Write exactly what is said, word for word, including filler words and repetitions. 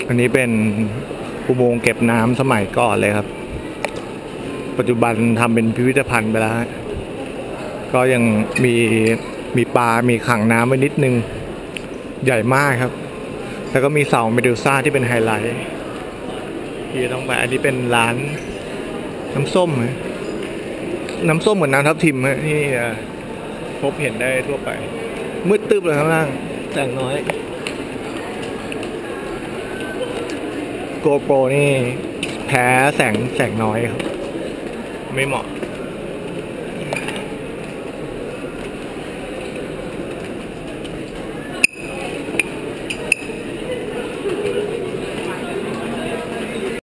อันนี้เป็นอุโมงค์เก็บน้ำสมัยก่อนเลยครับปัจจุบันทำเป็นพิพิธภัณฑ์ไปแล้วก็ยังมีมีปลา มีขังน้ำไว้นิดนึงใหญ่มากครับแล้วก็มีเสาเมดูซ่าที่เป็นไฮไลท์ที่ต้องไปอันนี้เป็นร้านน้ำส้มน้ำส้มเหมือนน้ำทับทิมที่พบเห็นได้ทั่วไปมืดตึ๊บเลยข้างล่างแสงน้อยโกโปรนี่แพ้แสงแสงน้อยครับไม่เหมาะ